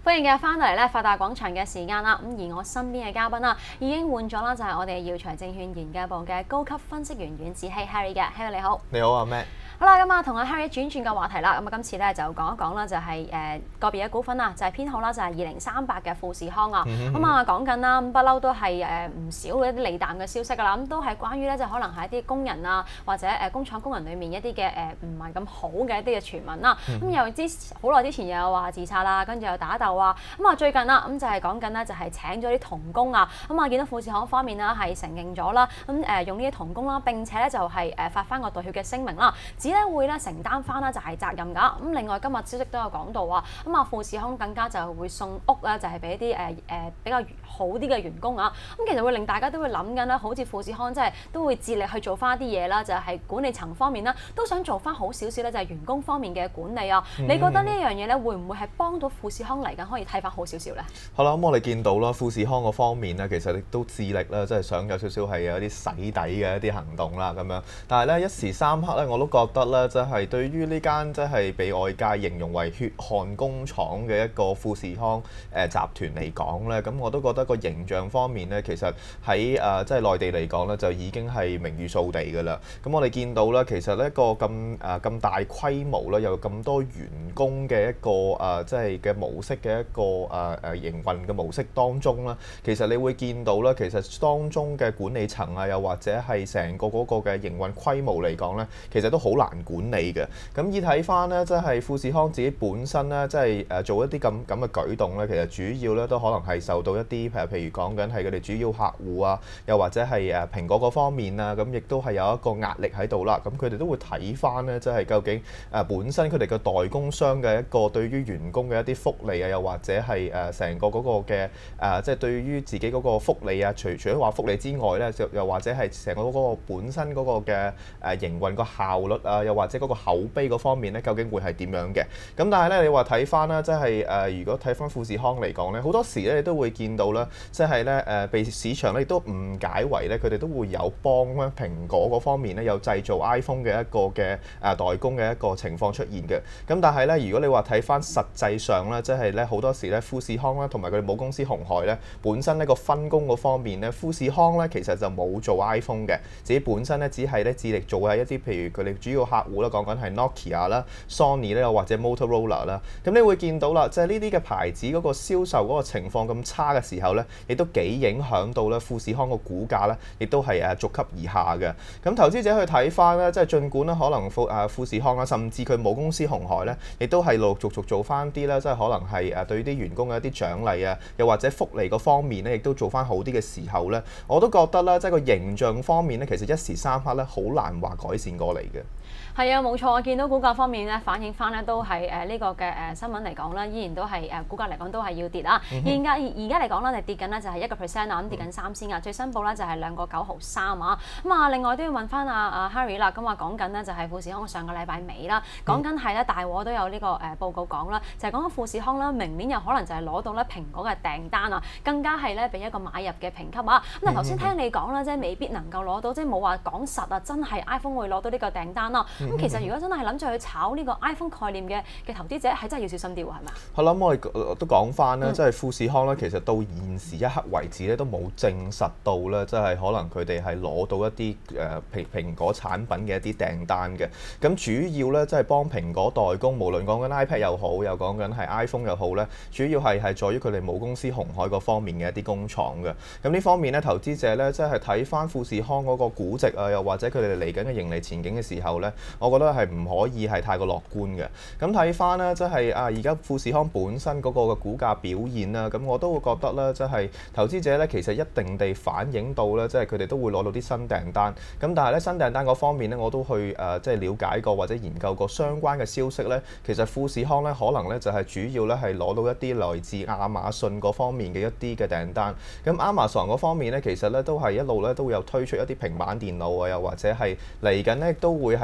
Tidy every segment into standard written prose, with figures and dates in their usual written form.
歡迎嘅翻到嚟咧發達廣場嘅時間啦，而我身邊嘅嘉賓啦已經換咗啦，就係我哋耀才證券研究部嘅高級分析員阮梓希 Harry 嘅 ，Harry 你好。 你好啊 Matt。 好啦，咁啊同阿 Harry 轉個話題啦，咁啊今次咧就講一講啦，就係個別嘅股份啊，就係編號啦，就係2038嘅富士康啊，咁啊講緊啦，不嬲都係唔少嘅一啲利淡嘅消息㗎啦，咁都係關於咧就可能係一啲工人啊或者工廠工人裡面一啲嘅唔係咁好嘅一啲嘅傳聞啦，咁又好耐之前又有話自殺啦，跟住又打鬥啊，咁啊最近啦咁就係講緊咧就係請咗啲童工啊，咁啊見到富士康方面啦係承認咗啦，咁用呢啲童工啦，並且咧就係發翻個道歉嘅聲明啦，咧會咧承擔翻啦就係責任㗎。咁另外今日消息都有講到話，咁啊富士康更加就會送屋啦，就係俾一啲比較好啲嘅員工啊。咁其實會令大家都會諗緊啦，好似富士康即係都會致力去做翻一啲嘢啦，就係管理層方面啦，都想做翻好少少咧，就係員工方面嘅管理啊。你覺得呢一樣嘢咧，會唔會係幫到富士康嚟緊可以睇翻好少少咧？ 好啦，咁我哋見到啦，富士康嗰方面咧，其實亦都致力啦，即係想有少少係有啲洗底嘅一啲行動啦，咁樣。但係咧一時三刻咧，我都覺得咧，即係對於呢間即係被外界形容為血汗工廠嘅一個富士康集團嚟講咧，咁我都覺得個形象方面咧，其實喺即係內地嚟講咧，就已經係名譽掃地㗎啦。咁我哋見到咧，其實呢一個咁大規模咧，有咁多員工嘅一個即係嘅模式嘅一個營運嘅模式當中啦，其實你會見到咧，其實當中嘅管理層啊，又或者係成個嗰個嘅營運規模嚟講咧，其實都好難管理嘅。咁以睇翻咧，即係富士康自己本身咧，即係做一啲咁嘅舉動咧，其實主要咧都可能係受到一啲譬如講緊係佢哋主要客戶啊，又或者係蘋果嗰方面啊，咁亦都係有一個壓力喺度啦。咁佢哋都會睇翻咧，即係究竟本身佢哋嘅代工商嘅一個對於員工嘅一啲福利啊，又或者係成個嗰個嘅即係對於自己嗰個福利啊，除咗話福利之外咧，又或者係成個嗰個本身嗰個嘅營運個效率啊，又或者嗰個口碑嗰方面咧，究竟會係點樣嘅？咁但係咧，你話睇翻啦，即係如果睇翻富士康嚟講咧，好多時咧你都會見到啦，即係咧被市場咧亦都誤解為咧，佢哋都會有幫咧蘋果嗰方面咧有製造 iPhone 嘅一個嘅代工嘅一個情況出現嘅。咁但係咧，如果你話睇翻實際上咧，即係咧好多時咧富士康啦同埋佢哋母公司鴻海咧，本身呢個分工嗰方面咧，富士康咧其實就冇做 iPhone 嘅，自己本身咧只係咧致力做喺一啲譬如佢哋主要客戶啦，講緊係 Nokia 啦、Sony 咧，又或者 Motorola 啦。咁你會見到啦，即係呢啲嘅牌子嗰個銷售嗰個情況咁差嘅時候咧，亦都幾影響到咧富士康個股價咧，亦都係逐級而下嘅。咁投資者去睇翻咧，即係儘管咧可能富士康啦，甚至佢母公司鴻海咧，亦都係陸陸續續做翻啲啦，即係可能係對啲員工嘅一啲獎勵啊，又或者福利嗰方面咧，亦都做翻好啲嘅時候咧，我都覺得咧，即係個形象方面咧，其實一時三刻咧好難話改善過嚟嘅。 係啊，冇錯，我見到股價方面咧反映翻咧都係呢個嘅新聞嚟講啦，依然都係股價嚟講都係要跌啊。而家嚟講咧就跌緊咧就係1%啊，咁跌緊3仙啊，最新報咧就係2個9毫3啊。咁啊，另外都要問翻阿 Harry 啦，咁話講緊咧就係富士康上個禮拜尾啦，講緊係咧大和都有呢個報告講啦，就係講緊富士康啦，明年有可能就係攞到咧蘋果嘅訂單啊，更加係咧俾一個買入嘅評級啊。咁但頭先聽你講啦，即係未必能夠攞到，即係冇話講實啊，真係 iPhone 會攞到呢個訂單啦。咁其實如果真係諗住去炒呢個 iPhone 概念嘅投資者，係真係要小心啲喎，係咪啊？ 我諗我哋都講翻啦，即係富士康咧，其實到現時一刻為止咧，都冇證實到咧，即係可能佢哋係攞到一啲蘋果產品嘅一啲訂單嘅。咁主要咧，即係幫蘋果代工，無論講緊 iPad 又好，又講緊係 iPhone 又好咧，主要係在於佢哋母公司鴻海嗰方面嘅一啲工廠嘅。咁呢方面咧，投資者咧，即係睇翻富士康嗰個估值啊，又或者佢哋嚟緊嘅盈利前景嘅時候咧，我覺得係唔可以係太過樂觀嘅。咁睇翻咧，即係而家富士康本身嗰個嘅股價表現啦，咁我都會覺得咧，即係投資者咧，其實一定地反映到咧，即係佢哋都會攞到啲新訂單。咁但係咧，新訂單嗰方面咧，我都去即係了解過或者研究過相關嘅消息咧，其實富士康咧可能咧就係主要咧係攞到一啲來自亞馬遜嗰方面嘅一啲嘅訂單。咁 Amazon 嗰方面咧，其實咧都係一路咧都有推出一啲平板電腦啊，又或者係嚟緊咧都會係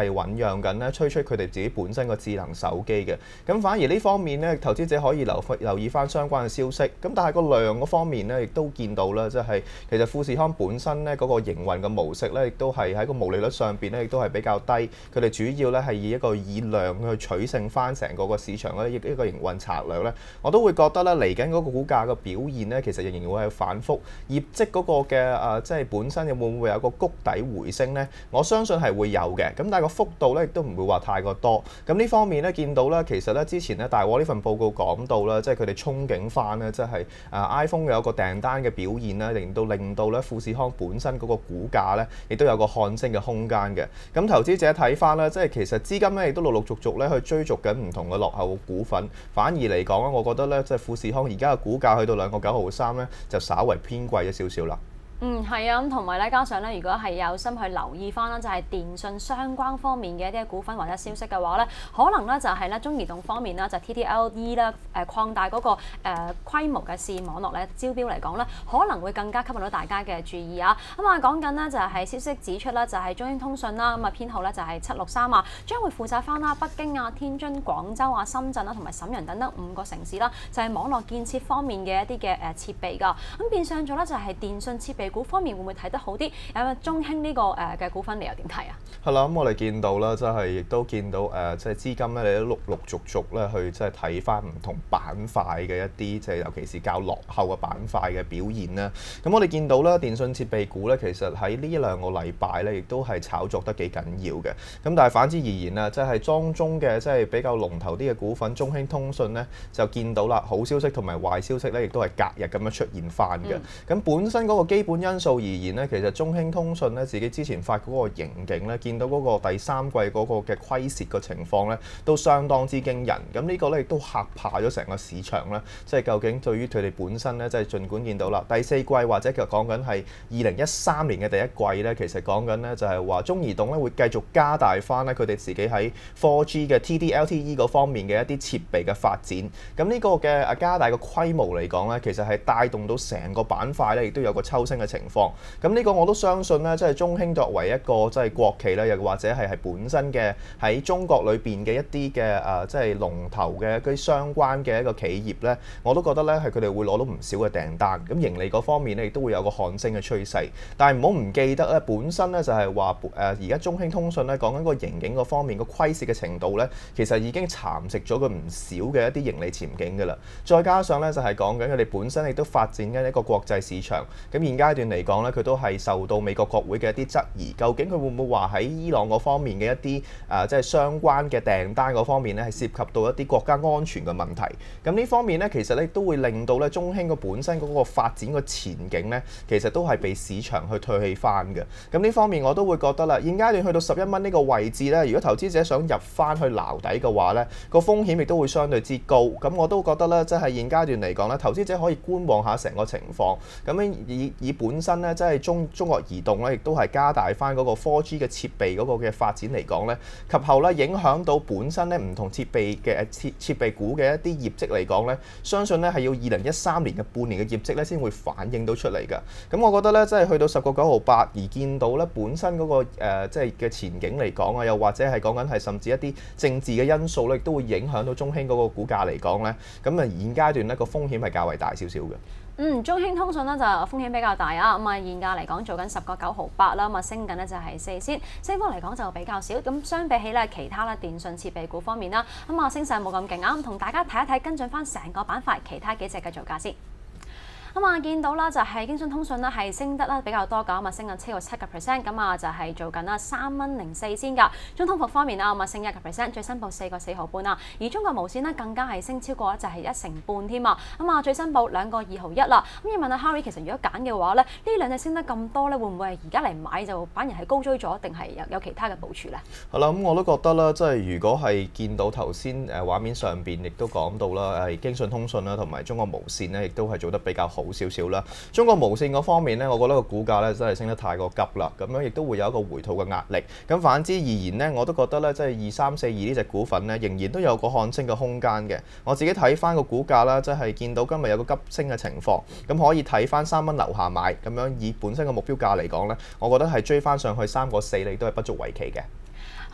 係醖釀緊咧推出佢哋自己本身個智能手機嘅。咁反而呢方面咧，投資者可以留意翻相關嘅消息。咁但係個量嗰方面咧，亦都見到啦，即係其實富士康本身咧嗰個營運嘅模式咧，亦都係喺個毛利率上邊咧，亦都係比較低。佢哋主要咧係以量去取勝翻成個市場咧，一個營運策略咧，我都會覺得咧嚟緊嗰個股價嘅表現咧，其實仍然會係反覆。業績嗰個嘅即係本身會唔會有個谷底回升咧？我相信係會有嘅。咁但係個幅度咧亦都唔會話太過多。咁呢方面咧見到咧，其實咧之前咧大和呢份報告講到啦，即係佢哋憧憬翻咧，即係iPhone 有個訂單嘅表現咧，令到咧富士康本身嗰個股價咧，亦都有個看升嘅空間嘅。咁投資者睇翻咧，即係其實資金咧亦都陸續咧去追逐緊唔同嘅落後嘅股份。反而嚟講咧，我覺得咧，即係富士康而家嘅股價去到2.993咧，就稍為偏貴咗少少啦。 係啊，咁同埋咧，加上咧，如果係有心去留意翻啦，就係電信相關方面嘅一啲股份或者消息嘅話咧，可能咧就係咧中移動方面啦，就 TD-LE 啦，擴大嗰個規模嘅試網絡咧招標嚟講咧，可能會更加吸引到大家嘅注意啊。咁啊講緊咧就係消息指出啦，就係中興通訊啦，咁啊編號咧就係763啊，將會負責翻啦北京啊、天津、廣州啊、深圳啦同埋瀋陽等5個城市啦，就係網絡建設方面嘅一啲嘅設備㗎。咁變相咗咧就係電信設備股方面會唔會睇得好啲？有中興呢個嘅股份你又點睇啊？ 係啦，咁我哋見到啦，即係亦都見到即係資金咧，你都陸續咧去即係睇翻唔同板塊嘅一啲，即係尤其是較落後嘅板塊嘅表現啦。咁我哋見到啦，電信設備股咧，其實喺呢1-2個禮拜咧，亦都係炒作得幾緊要嘅。咁但係反之而言啊，即係當中嘅即係比較龍頭啲嘅股份，中興通訊咧就見到啦，好消息同埋壞消息咧，亦都係隔日咁樣出現翻嘅。咁本身嗰個基本因素而言咧，其實中興通訊咧自己之前發嗰個盈警咧，見到嗰個第3季嗰個嘅虧蝕嘅情況咧，都相當之驚人。咁呢個咧亦都嚇怕咗成個市場啦。即係究竟對於佢哋本身咧，即係儘管見到啦，第4季或者其實講緊係2013年嘅第1季咧，其實講緊咧就係話中移動咧會繼續加大翻咧佢哋自己喺 4G 嘅 TD-LTE 嗰方面嘅一啲設備嘅發展。咁呢個嘅加大嘅規模嚟講咧，其實係帶動到成個板塊咧，亦都有個抽升嘅情況。咁呢個我都相信咧，即係中興作為一個即係國企咧，又或者係本身嘅喺中國裏邊嘅一啲嘅即係龍頭嘅嗰啲相關嘅一個企業咧，我都覺得咧係佢哋會攞到唔少嘅訂單。咁盈利嗰方面咧，亦都會有個看升嘅趨勢。但係唔好唔記得咧，本身咧就係話而家中興通訊咧講緊個盈警嗰方面個虧蝕嘅程度咧，其實已經蠶食咗佢唔少嘅一啲盈利前景㗎啦。再加上咧就係講緊佢哋本身亦都發展緊一個國際市場。咁現階段嚟講咧，佢都係受到美國國會嘅一啲質疑，究竟佢會唔會話喺伊朗嗰方面嘅一啲即係相關嘅訂單嗰方面咧，係涉及到一啲國家安全嘅問題。咁呢方面咧，其實咧都會令到咧中興個本身嗰個發展個前景咧，其實都係被市場去唾棄翻嘅。咁呢方面我都會覺得啦，現階段去到11蚊呢個位置咧，如果投資者想入翻去撈底嘅話咧，個風險亦都會相對之高。咁我都覺得咧，即係現階段嚟講咧，投資者可以觀望下成個情況。咁樣以本身咧，即係中國移動咧，亦都係加大翻嗰個 4G 嘅設備嗰個嘅發展嚟講咧，及後咧影響到本身咧唔同設備嘅設備股嘅一啲業績嚟講咧，相信咧係要2013年嘅半年嘅業績咧先會反映到出嚟㗎。咁我覺得咧，即係去到10.998而見到咧本身嗰個即係嘅前景嚟講啊，又或者係講緊係甚至一啲政治嘅因素咧，亦都會影響到中興嗰個股價嚟講咧。咁啊現階段咧個風險係較為大少少嘅。 中興通訊咧就風險比較大啊，咁啊現價嚟講做緊10.998啦，咁啊升緊咧就係4仙，升幅嚟講就比較少。咁相比起咧其他咧電信設備股方面啦，咁啊升勢冇咁勁啊，咁同大家睇一睇跟進翻成個板塊其他幾隻嘅造價先。咁啊，見到啦，就係京信通訊啦，係升得啦比較多㗎，咁啊升緊超過7%，咁啊就係做緊啦3.04仙㗎。中通服方面啊，咁啊升1%，最新報4個4毫半啊。而中國無線呢，更加係升超過就係1成半添啊。咁啊最新報2個2毫1啦。咁要問下 Harry，其實如果揀嘅話咧，呢兩隻升得咁多咧，會唔會係而家嚟買就反而係高追咗，定係有其他嘅部署咧？ 係啦，咁我都覺得啦，即係如果係見到頭先畫面上邊亦都講到啦，係京信通訊啦，同埋中國無線咧，亦都係做得比較好少少啦。中國無線嗰方面咧，我覺得個股價咧真係升得太過急啦，咁樣亦都會有一個回吐嘅壓力。咁反之而言咧，我都覺得咧，即係2342呢隻股份咧，仍然都有個看升嘅空間嘅。我自己睇翻個股價啦，即係見到今日有個急升嘅情況，咁可以睇翻3蚊樓下買，咁樣以本身嘅目標價嚟講咧，我覺得係追翻上去3個4厘都係不足為奇嘅。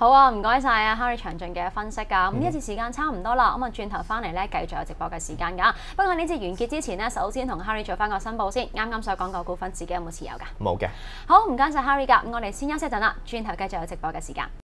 好啊，唔該晒啊 Harry 詳盡嘅分析㗎。咁一節時間差唔多啦，咁啊轉頭翻嚟咧繼續有直播嘅時間㗎。不過呢節完結之前呢，首先同 Harry 做翻個申報先。啱啱所講個股份自己有冇持有㗎？ 冇嘅。 好，唔該晒 Harry 㗎。咁我哋先休息一陣啦，轉頭繼續有直播嘅時間。